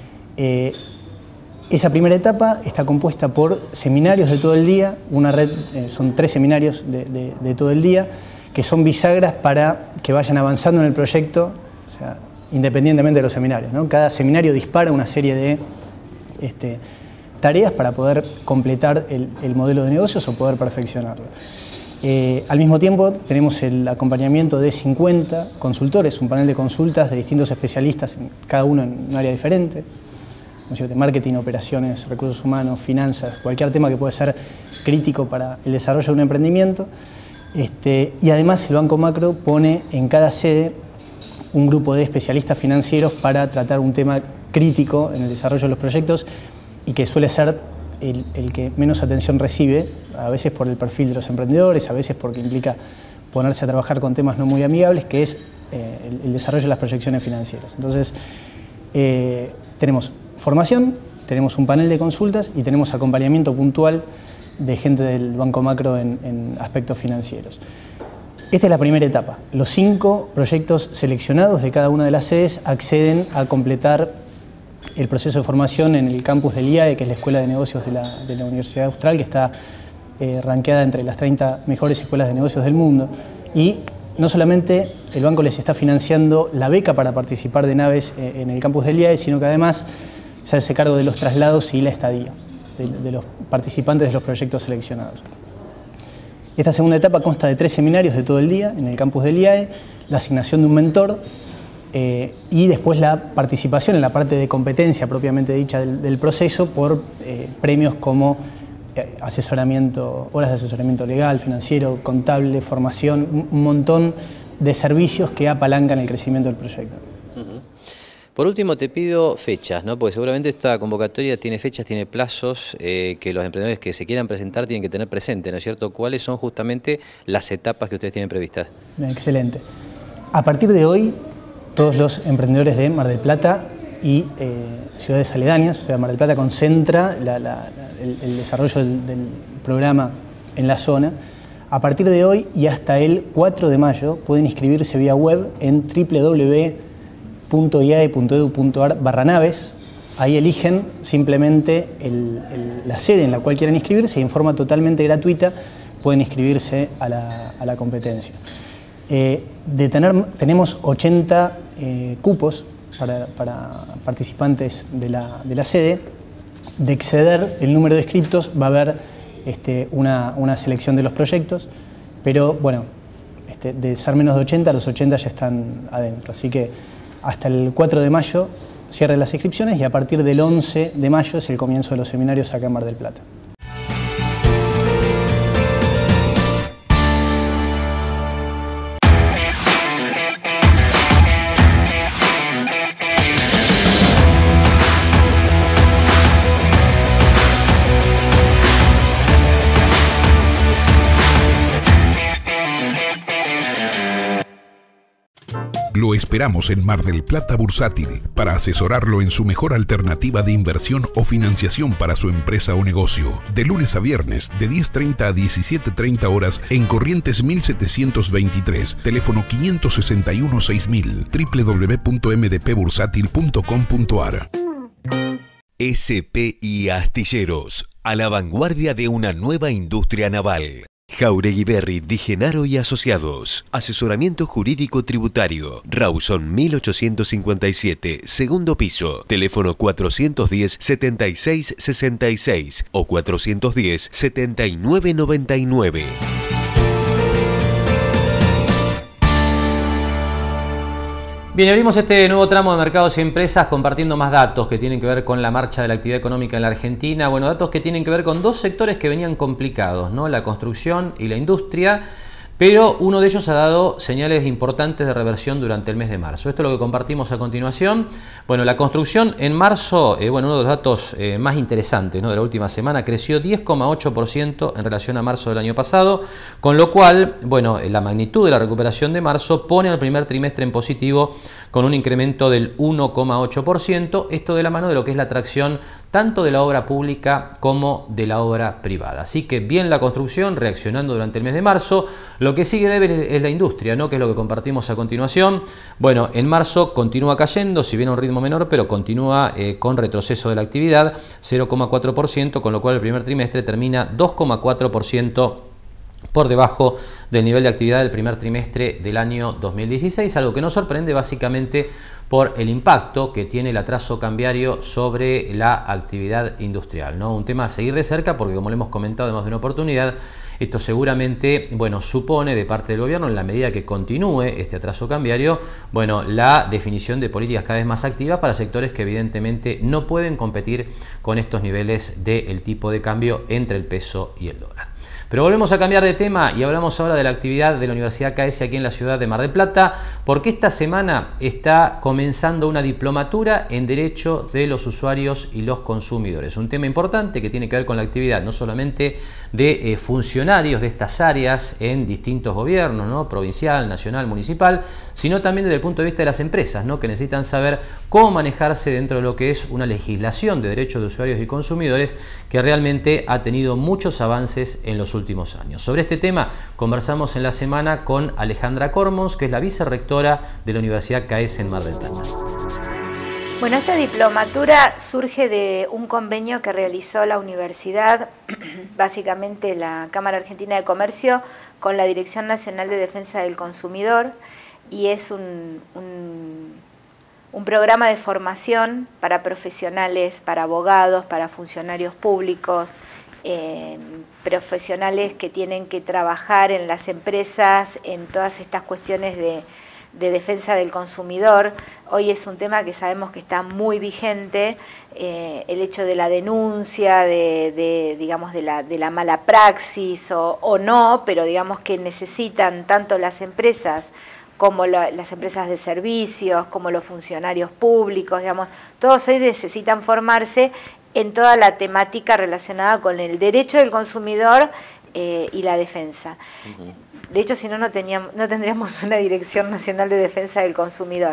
Esa primera etapa está compuesta por seminarios de todo el día, una red, son 3 seminarios de todo el día, que son bisagras para que vayan avanzando en el proyecto, o sea, independientemente de los seminarios, ¿no? Cada seminario dispara una serie de tareas para poder completar el modelo de negocios o poder perfeccionarlo. Al mismo tiempo tenemos el acompañamiento de 50 consultores, un panel de consultas de distintos especialistas, cada uno en un área diferente, ¿no es cierto? Marketing, operaciones, recursos humanos, finanzas, cualquier tema que puede ser crítico para el desarrollo de un emprendimiento. Y además el Banco Macro pone en cada sede un grupo de especialistas financieros para tratar un tema crítico en el desarrollo de los proyectos y que suele ser el que menos atención recibe, a veces por el perfil de los emprendedores, a veces porque implica ponerse a trabajar con temas no muy amigables, que es el desarrollo de las proyecciones financieras. Entonces, tenemos formación, tenemos un panel de consultas y tenemos acompañamiento puntual de gente del Banco Macro en aspectos financieros. Esta es la primera etapa. Los 5 proyectos seleccionados de cada una de las sedes acceden a completar el proceso de formación en el campus del IAE, que es la Escuela de Negocios de la Universidad Austral, que está rankeada entre las 30 mejores escuelas de negocios del mundo. Y no solamente el banco les está financiando la beca para participar de naves en el campus del IAE, sino que además se hace cargo de los traslados y la estadía de los participantes de los proyectos seleccionados. Esta segunda etapa consta de 3 seminarios de todo el día en el campus del IAE, la asignación de un mentor y después la participación en la parte de competencia propiamente dicha del proceso por premios como asesoramiento, horas de asesoramiento legal, financiero, contable, formación, un montón de servicios que apalancan el crecimiento del proyecto. Por último, te pido fechas, ¿no? Porque seguramente esta convocatoria tiene fechas, tiene plazos que los emprendedores que se quieran presentar tienen que tener presente, ¿no es cierto? ¿Cuáles son justamente las etapas que ustedes tienen previstas? Excelente. A partir de hoy, todos los emprendedores de Mar del Plata y ciudades aledañas, o sea, Mar del Plata concentra el desarrollo del programa en la zona. A partir de hoy y hasta el 4 de mayo pueden inscribirse vía web en www.iae.edu.ar/naves. Ahí eligen simplemente la sede en la cual quieren inscribirse y en forma totalmente gratuita pueden inscribirse a la competencia. Tenemos 80 cupos para participantes de la sede. De exceder el número de inscriptos va a haber una selección de los proyectos, pero bueno, de ser menos de 80, los 80 ya están adentro. Así que hasta el 4 de mayo cierren las inscripciones y a partir del 11 de mayo es el comienzo de los seminarios acá en Mar del Plata. Lo esperamos en Mar del Plata Bursátil para asesorarlo en su mejor alternativa de inversión o financiación para su empresa o negocio. De lunes a viernes, de 10:30 a 17:30 horas en Corrientes 1723, teléfono 561-6000, www.mdpbursátil.com.ar. SPI Astilleros, a la vanguardia de una nueva industria naval. Jauregui Berry, Di Genaro y Asociados. Asesoramiento jurídico tributario. Rawson 1857, segundo piso. Teléfono 410-7666 o 410-7999. Bien, abrimos este nuevo tramo de Mercados y Empresas compartiendo más datos que tienen que ver con la marcha de la actividad económica en la Argentina. Bueno, datos que tienen que ver con dos sectores que venían complicados, ¿no? La construcción y la industria. Pero uno de ellos ha dado señales importantes de reversión durante el mes de marzo. Esto es lo que compartimos a continuación. Bueno, la construcción en marzo, uno de los datos más interesantes, ¿no?, de la última semana, creció 10,8% en relación a marzo del año pasado, con lo cual, bueno, la magnitud de la recuperación de marzo pone al primer trimestre en positivo con un incremento del 1,8%, esto de la mano de lo que es la atracción tanto de la obra pública como de la obra privada. Así que bien la construcción reaccionando durante el mes de marzo. Lo que sigue debe es la industria, ¿no?, que es lo que compartimos a continuación. Bueno, en marzo continúa cayendo, si bien a un ritmo menor, pero continúa con retroceso de la actividad, 0,4%, con lo cual el primer trimestre termina 2,4% por debajo del nivel de actividad del primer trimestre del año 2016, algo que nos sorprende básicamente por el impacto que tiene el atraso cambiario sobre la actividad industrial, ¿no? Un tema a seguir de cerca porque, como le hemos comentado en más de una oportunidad, esto seguramente, bueno, supone de parte del gobierno, en la medida que continúe este atraso cambiario, bueno, la definición de políticas cada vez más activas para sectores que evidentemente no pueden competir con estos niveles del tipo de cambio entre el peso y el dólar. Pero volvemos a cambiar de tema y hablamos ahora de la actividad de la Universidad KS aquí en la ciudad de Mar del Plata, porque esta semana está comenzando una diplomatura en Derecho de los Usuarios y los Consumidores. Un tema importante que tiene que ver con la actividad no solamente de funcionarios de estas áreas en distintos gobiernos, ¿no?, provincial, nacional, municipal, sino también desde el punto de vista de las empresas, ¿no?, que necesitan saber cómo manejarse dentro de lo que es una legislación de derechos de usuarios y consumidores que realmente ha tenido muchos avances en los últimos años. Sobre este tema conversamos en la semana con Alejandra Cormons, que es la vicerrectora de la Universidad KS en Mar del Plata. Bueno, esta diplomatura surge de un convenio que realizó la universidad, básicamente la Cámara Argentina de Comercio, con la Dirección Nacional de Defensa del Consumidor, y es un programa de formación para profesionales, para abogados, para funcionarios públicos, profesionales que tienen que trabajar en las empresas en todas estas cuestiones de defensa del consumidor. Hoy es un tema que sabemos que está muy vigente, el hecho de la denuncia, digamos, de la mala praxis o no, pero digamos que necesitan tanto las empresas como las empresas de servicios, como los funcionarios públicos, digamos, todos hoy necesitan formarse en toda la temática relacionada con el derecho del consumidor y la defensa. De hecho, si no, no tendríamos una Dirección Nacional de Defensa del Consumidor.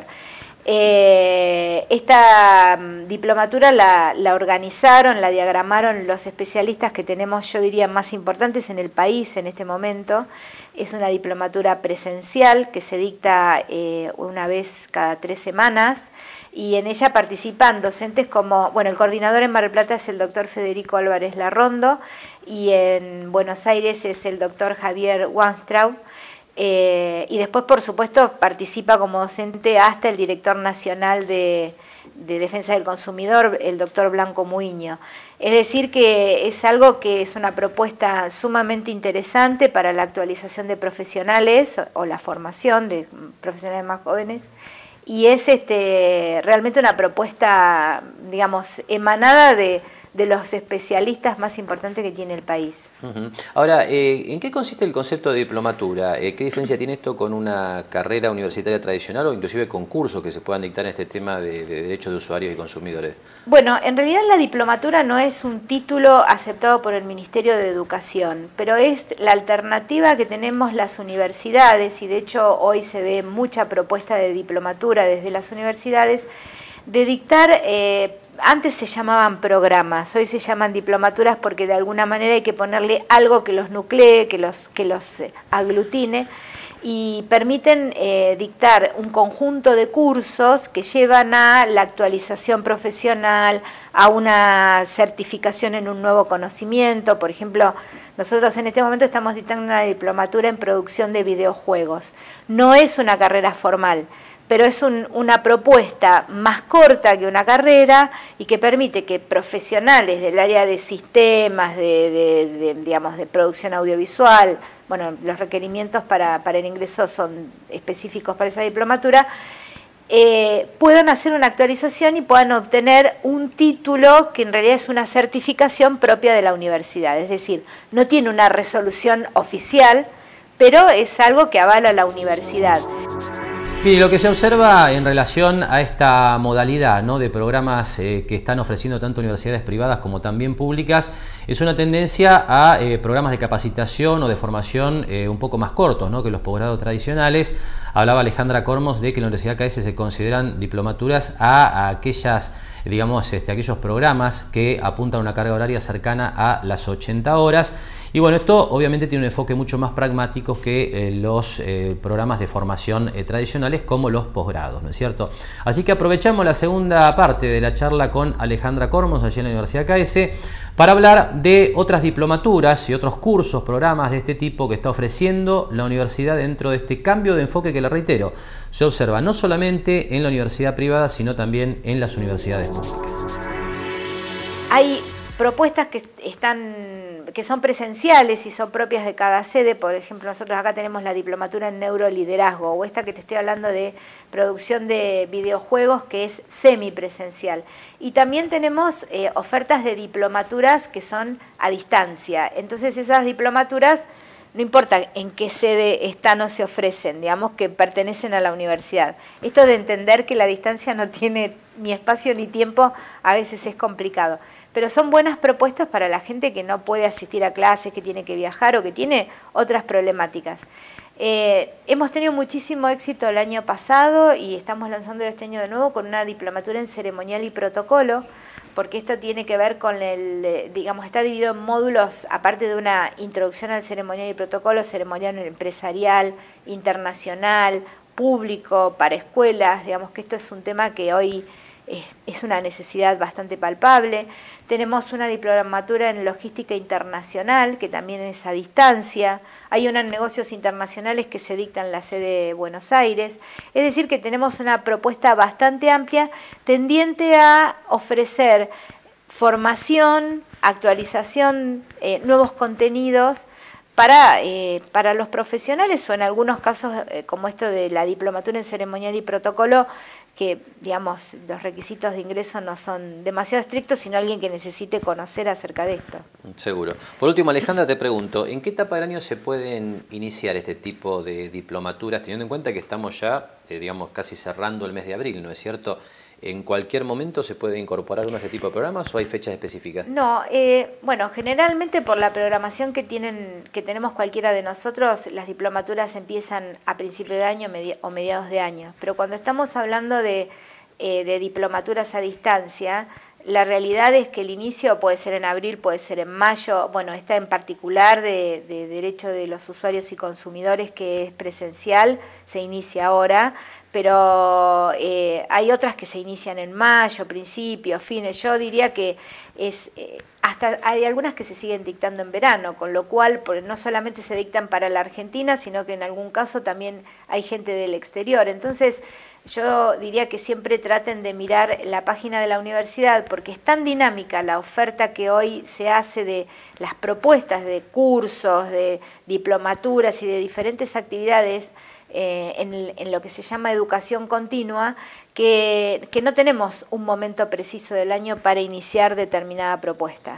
Esta diplomatura la organizaron, la diagramaron los especialistas que tenemos, yo diría, más importantes en el país en este momento. Es una diplomatura presencial que se dicta una vez cada 3 semanas, y en ella participan docentes como, bueno, el coordinador en Mar del Plata es el doctor Federico Álvarez Larrondo, y en Buenos Aires es el doctor Javier Wanstraub, y después, por supuesto, participa como docente hasta el director nacional de Defensa del Consumidor, el doctor Blanco Muiño. Es decir, que es algo que es una propuesta sumamente interesante para la actualización de profesionales o la formación de profesionales más jóvenes, y es realmente una propuesta, digamos, emanada de los especialistas más importantes que tiene el país. Ahora, ¿en qué consiste el concepto de diplomatura? ¿Qué diferencia tiene esto con una carrera universitaria tradicional o inclusive concursos que se puedan dictar en este tema de derechos de usuarios y consumidores? Bueno, en realidad la diplomatura no es un título aceptado por el Ministerio de Educación, pero es la alternativa que tenemos las universidades, y de hecho hoy se ve mucha propuesta de diplomatura desde las universidades, de dictar, antes se llamaban programas, hoy se llaman diplomaturas porque de alguna manera hay que ponerle algo que los nuclee, que los aglutine, y permiten dictar un conjunto de cursos que llevan a la actualización profesional, a una certificación en un nuevo conocimiento. Por ejemplo, nosotros en este momento estamos dictando una diplomatura en producción de videojuegos. No es una carrera formal, pero es una propuesta más corta que una carrera y que permite que profesionales del área de sistemas, digamos, de producción audiovisual, bueno, los requerimientos para el ingreso son específicos para esa diplomatura, puedan hacer una actualización y puedan obtener un título que en realidad es una certificación propia de la universidad. Es decir, no tiene una resolución oficial, pero es algo que avala la universidad. Bien, y lo que se observa en relación a esta modalidad, ¿no?, de programas que están ofreciendo tanto universidades privadas como también públicas, es una tendencia a programas de capacitación o de formación un poco más cortos, ¿no?, que los posgrados tradicionales. Hablaba Alejandra Cormos de que en la Universidad KS se consideran diplomaturas a aquellas, digamos, aquellos programas que apuntan a una carga horaria cercana a las 80 horas. Y bueno, esto obviamente tiene un enfoque mucho más pragmático que los programas de formación tradicionales como los posgrados, ¿no es cierto? Así que aprovechamos la segunda parte de la charla con Alejandra Cormos, allí en la Universidad KS, para hablar de otras diplomaturas y otros cursos, programas de este tipo que está ofreciendo la universidad dentro de este cambio de enfoque que, le reitero, se observa no solamente en la universidad privada, sino también en las universidades públicas. Hay propuestas que son presenciales y son propias de cada sede. Por ejemplo, nosotros acá tenemos la diplomatura en neuroliderazgo, o esta que te estoy hablando de producción de videojuegos, que es semipresencial. Y también tenemos ofertas de diplomaturas que son a distancia. Entonces esas diplomaturas, no importa en qué sede están o se ofrecen, digamos que pertenecen a la universidad. Esto de entender que la distancia no tiene ni espacio ni tiempo a veces es complicado. Pero son buenas propuestas para la gente que no puede asistir a clases, que tiene que viajar o que tiene otras problemáticas. Hemos tenido muchísimo éxito el año pasado y estamos lanzando este año de nuevo con una diplomatura en ceremonial y protocolo, porque esto tiene que ver con digamos, está dividido en módulos, aparte de una introducción al ceremonial y protocolo, ceremonial empresarial, internacional, público, para escuelas. Digamos que esto es un tema que hoy es una necesidad bastante palpable. Tenemos una diplomatura en logística internacional, que también es a distancia. Hay una en negocios internacionales que se dicta en la sede de Buenos Aires. Es decir, que tenemos una propuesta bastante amplia, tendiente a ofrecer formación, actualización, nuevos contenidos para los profesionales, o en algunos casos, como esto de la diplomatura en ceremonial y protocolo, que, digamos, los requisitos de ingreso no son demasiado estrictos, sino alguien que necesite conocer acerca de esto. Seguro. Por último, Alejandra, te pregunto, ¿en qué etapa del año se pueden iniciar este tipo de diplomaturas, teniendo en cuenta que estamos ya, digamos, casi cerrando el mes de abril, ¿no es cierto? ¿En cualquier momento se puede incorporar uno de este tipo de programas o hay fechas específicas? No, bueno, generalmente por la programación que tenemos cualquiera de nosotros, las diplomaturas empiezan a principio de año o mediados de año. Pero cuando estamos hablando de diplomaturas a distancia, la realidad es que el inicio puede ser en abril, puede ser en mayo. Bueno, esta en particular de Derecho de los Usuarios y Consumidores, que es presencial, se inicia ahora, pero hay otras que se inician en mayo, principios, fines. Yo diría que hasta hay algunas que se siguen dictando en verano, con lo cual no solamente se dictan para la Argentina, sino que en algún caso también hay gente del exterior. Entonces, yo diría que siempre traten de mirar la página de la universidad, porque es tan dinámica la oferta que hoy se hace de las propuestas de cursos, de diplomaturas y de diferentes actividades en lo que se llama educación continua, que no tenemos un momento preciso del año para iniciar determinada propuesta.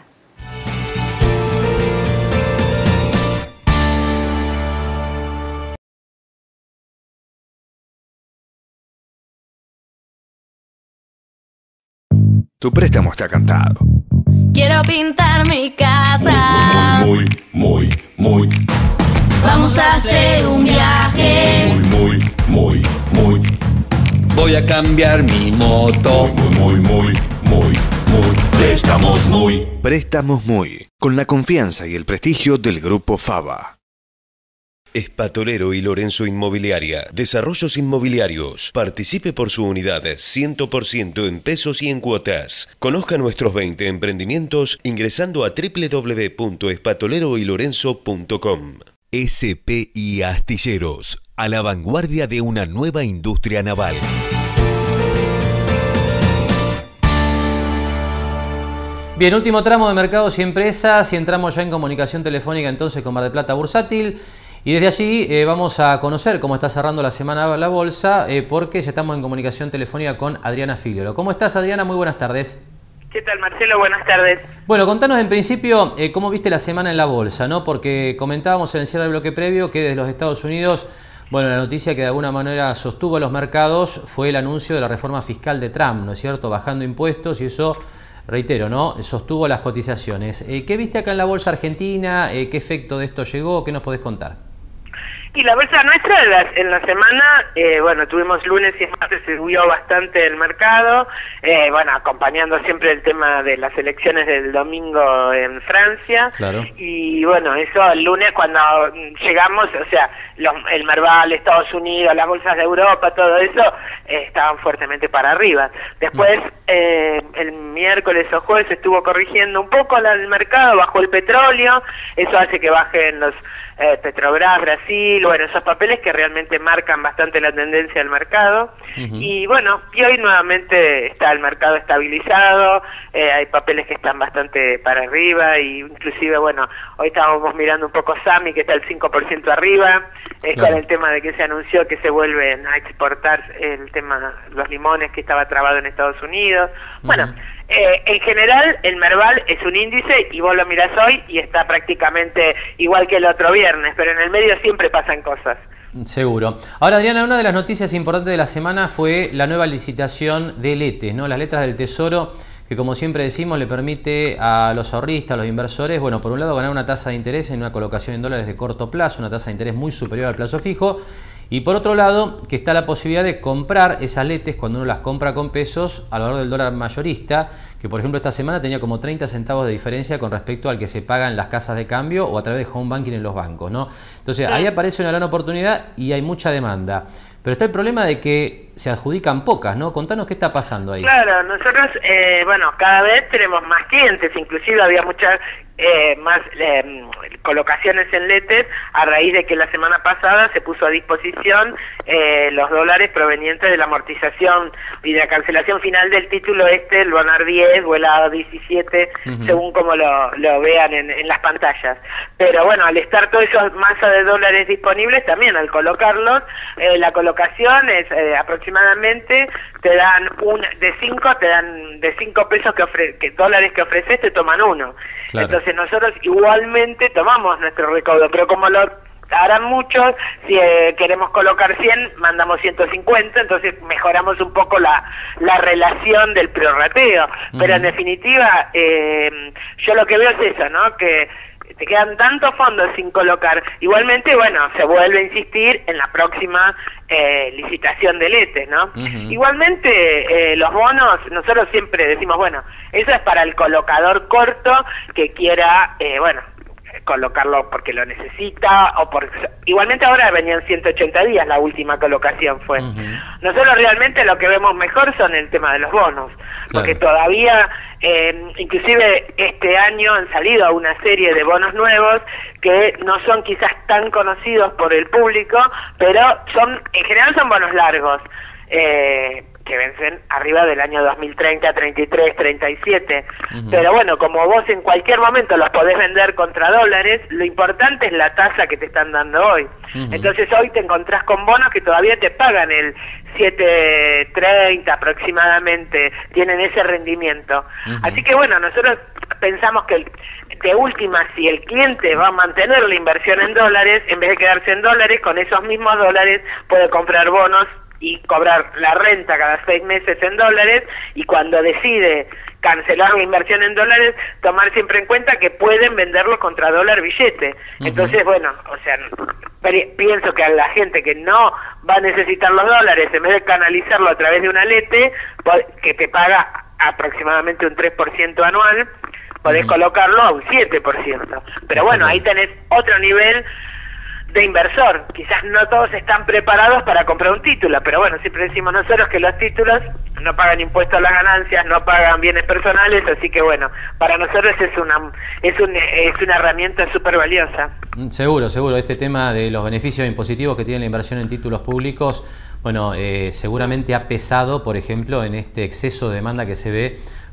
Tu préstamo está cantado. Quiero pintar mi casa. Muy. Vamos a hacer un viaje. Muy. Voy a cambiar mi moto. Muy. Préstamos muy. Préstamos muy. Con la confianza y el prestigio del Grupo Fava. Espatolero y Lorenzo Inmobiliaria. Desarrollos inmobiliarios. Participe por su unidad 100% en pesos y en cuotas. Conozca nuestros 20 emprendimientos ingresando a www.espatoleroylorenzo.com. SPI Astilleros. A la vanguardia de una nueva industria naval. Bien, último tramo de mercados y empresas y entramos ya en comunicación telefónica entonces con Mar del Plata Bursátil. Y desde allí vamos a conocer cómo está cerrando la semana la bolsa, porque ya estamos en comunicación telefónica con Adriana Figliolo. ¿Cómo estás, Adriana? Muy buenas tardes. ¿Qué tal, Marcelo? Buenas tardes. Bueno, contanos en principio cómo viste la semana en la bolsa, ¿no? Porque comentábamos en el cierre del bloque previo que desde los Estados Unidos, bueno, la noticia que de alguna manera sostuvo los mercados fue el anuncio de la reforma fiscal de Trump, ¿no es cierto? Bajando impuestos, y eso, reitero, ¿no?, sostuvo las cotizaciones. ¿Qué viste acá en la bolsa argentina? ¿Qué efecto de esto llegó? ¿Qué nos podés contar? Y la bolsa nuestra en la semana, bueno, tuvimos lunes y martes, se subió bastante el mercado, bueno, acompañando siempre el tema de las elecciones del domingo en Francia. Claro. Y bueno, eso el lunes cuando llegamos, o sea, el Merval, Estados Unidos, las bolsas de Europa, todo eso, estaban fuertemente para arriba. Después, el miércoles o jueves estuvo corrigiendo un poco el mercado, bajó el petróleo, eso hace que bajen los Petrobras, Brasil, bueno, esos papeles que realmente marcan bastante la tendencia del mercado. Y bueno, y hoy nuevamente está el mercado estabilizado, hay papeles que están bastante para arriba, y inclusive, bueno, hoy estábamos mirando un poco SAMI, que está el 5% arriba, con el tema de que se anunció que se vuelven a exportar el tema, los limones que estaba trabado en Estados Unidos. Bueno, en general el Merval es un índice y vos lo mirás hoy y está prácticamente igual que el otro viernes, pero en el medio siempre pasan cosas. Seguro. Ahora, Adriana, una de las noticias importantes de la semana fue la nueva licitación de letes, ¿no? Las letras del Tesoro, que como siempre decimos le permite a los ahorristas, a los inversores, bueno, por un lado ganar una tasa de interés en una colocación en dólares de corto plazo, una tasa de interés muy superior al plazo fijo, y por otro lado que está la posibilidad de comprar esas letes cuando uno las compra con pesos al valor del dólar mayorista, que por ejemplo esta semana tenía como 30 centavos de diferencia con respecto al que se paga en las casas de cambio o a través de home banking en los bancos, ¿no? Entonces ahí aparece una gran oportunidad y hay mucha demanda. Pero está el problema de que se adjudican pocas, ¿no? Contanos qué está pasando ahí. Claro, nosotros, bueno, cada vez tenemos más clientes, inclusive había muchas más colocaciones en letes a raíz de que la semana pasada se puso a disposición los dólares provenientes de la amortización y de la cancelación final del título el Bonar 10 o el A17, según como lo vean en las pantallas. Pero bueno, al estar toda esa masa de dólares disponibles, también al colocarlos, la colocación es aproximadamente, te dan de 5 pesos dólares que ofreces, te toman uno. Claro. Entonces nosotros igualmente tomamos nuestro recaudo, pero como lo harán muchos, si queremos colocar 100, mandamos 150, entonces mejoramos un poco la relación del prorrateo. Pero en definitiva, yo lo que veo es eso, ¿no? Que te quedan tantos fondos sin colocar. Igualmente, bueno, se vuelve a insistir en la próxima licitación de letes, ¿no? Igualmente, los bonos, nosotros siempre decimos, bueno, eso es para el colocador corto que quiera, bueno, colocarlo porque lo necesita o por... Igualmente ahora venían 180 días, la última colocación fue. Nosotros realmente lo que vemos mejor son el tema de los bonos, porque todavía, inclusive este año han salido una serie de bonos nuevos que no son quizás tan conocidos por el público, pero en general son bonos largos, que vencen arriba del año 2030, 33, 37. Pero bueno, como vos en cualquier momento los podés vender contra dólares, lo importante es la tasa que te están dando hoy. Entonces hoy te encontrás con bonos que todavía te pagan el 7.30 aproximadamente, tienen ese rendimiento. Así que bueno, nosotros pensamos que de última, si el cliente va a mantener la inversión en dólares, en vez de quedarse en dólares, con esos mismos dólares puede comprar bonos y cobrar la renta cada 6 meses en dólares, y cuando decide cancelar la inversión en dólares, tomar siempre en cuenta que pueden venderlo contra dólar billete. Entonces, bueno, o sea, pienso que a la gente que no va a necesitar los dólares, en vez de canalizarlo a través de una lete, que te paga aproximadamente un 3% anual, podés colocarlo a un 7%. Pero bueno, ahí tenés otro nivel de inversor. Quizás no todos están preparados para comprar un título, pero bueno, siempre decimos nosotros que los títulos no pagan impuestos a las ganancias, no pagan bienes personales, así que bueno, para nosotros es una herramienta súper valiosa. Seguro, este tema de los beneficios impositivos que tiene la inversión en títulos públicos, bueno, seguramente ha pesado, por ejemplo, en este exceso de demanda que se ve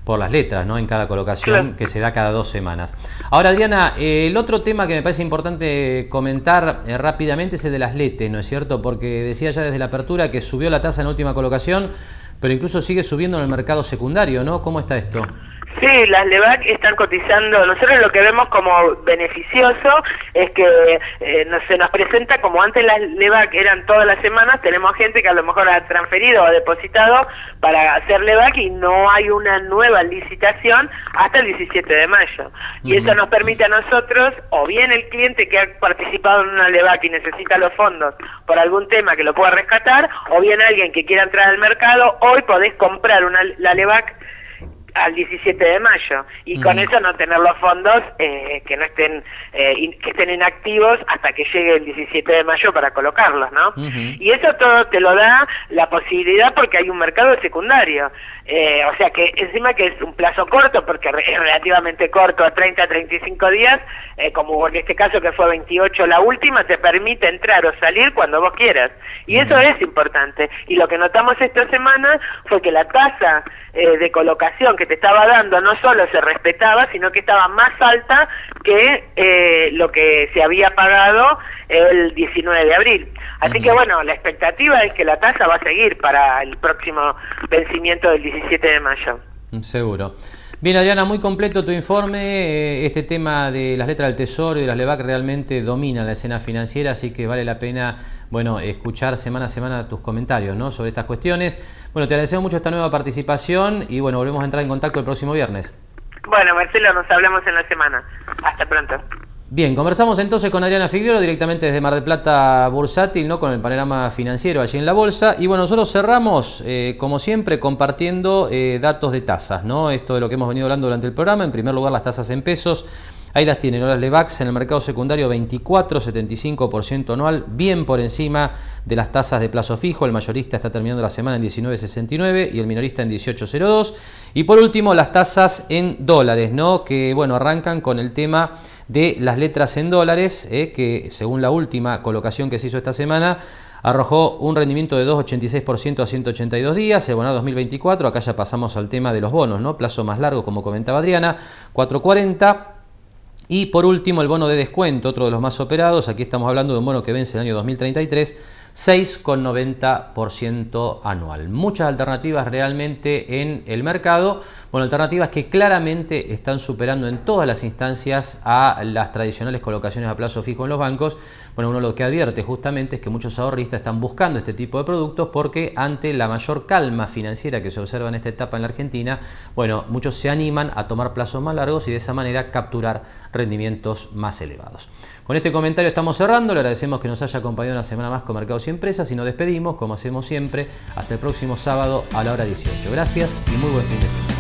por las letras, ¿no? En cada colocación que se da cada 2 semanas. Ahora, Adriana, el otro tema que me parece importante comentar rápidamente es el de las letes, ¿no es cierto? Porque decía ya desde la apertura que subió la tasa en la última colocación, pero incluso sigue subiendo en el mercado secundario, ¿no? ¿Cómo está esto? Sí, las LEVAC están cotizando. Nosotros lo que vemos como beneficioso es que se nos presenta como antes las LEVAC eran todas las semanas, tenemos gente que a lo mejor ha transferido o ha depositado para hacer LEVAC y no hay una nueva licitación hasta el 17 de mayo. Y eso nos permite a nosotros, o bien el cliente que ha participado en una LEVAC y necesita los fondos por algún tema que lo pueda rescatar, o bien alguien que quiera entrar al mercado, hoy podés comprar la LEVAC al 17 de mayo y con eso no tener los fondos que no estén que estén inactivos hasta que llegue el 17 de mayo para colocarlos, ¿no? Y eso todo te lo da la posibilidad porque hay un mercado secundario, o sea que encima que es un plazo corto porque es relativamente corto, a 30 a 35 días, como en este caso que fue 28 la última, te permite entrar o salir cuando vos quieras y eso es importante. Y lo que notamos esta semana fue que la tasa de colocación que te estaba dando no solo se respetaba, sino que estaba más alta que lo que se había pagado el 19 de abril. Así que bueno, la expectativa es que la tasa va a seguir para el próximo vencimiento del 17 de mayo. Seguro. Bien, Adriana, muy completo tu informe. Este tema de las letras del Tesoro y de las LEVAC realmente domina la escena financiera, así que vale la pena, bueno, escuchar semana a semana tus comentarios, ¿no?, sobre estas cuestiones. Bueno, te agradecemos mucho esta nueva participación y bueno, volvemos a entrar en contacto el próximo viernes. Bueno, Marcelo, nos hablamos en la semana. Hasta pronto. Bien, conversamos entonces con Adriana Figliolo directamente desde Mar del Plata Bursátil, ¿no?, con el panorama financiero allí en la bolsa. Y bueno, nosotros cerramos, como siempre, compartiendo datos de tasas, ¿no? Esto de lo que hemos venido hablando durante el programa. En primer lugar, las tasas en pesos. Ahí las tienen, ¿no? Las LEVACs en el mercado secundario 24,75% anual, bien por encima de las tasas de plazo fijo. El mayorista está terminando la semana en 19,69 y el minorista en 18,02. Y por último, las tasas en dólares, ¿no?, que bueno, arrancan con el tema de las letras en dólares, que según la última colocación que se hizo esta semana, arrojó un rendimiento de 2,86% a 182 días, el bono 2024. Acá ya pasamos al tema de los bonos, ¿no?, plazo más largo, como comentaba Adriana, 4,40. Y por último, el bono de descuento, otro de los más operados. Aquí estamos hablando de un bono que vence el año 2033, 6,90% anual. Muchas alternativas realmente en el mercado. Bueno, alternativas que claramente están superando en todas las instancias a las tradicionales colocaciones a plazo fijo en los bancos. Bueno, uno lo que advierte justamente es que muchos ahorristas están buscando este tipo de productos porque ante la mayor calma financiera que se observa en esta etapa en la Argentina, bueno, muchos se animan a tomar plazos más largos y de esa manera capturar rendimientos más elevados. Con este comentario estamos cerrando. Le agradecemos que nos haya acompañado una semana más con Mercados y Empresas y nos despedimos, como hacemos siempre, hasta el próximo sábado a la hora 18. Gracias y muy buen fin de semana.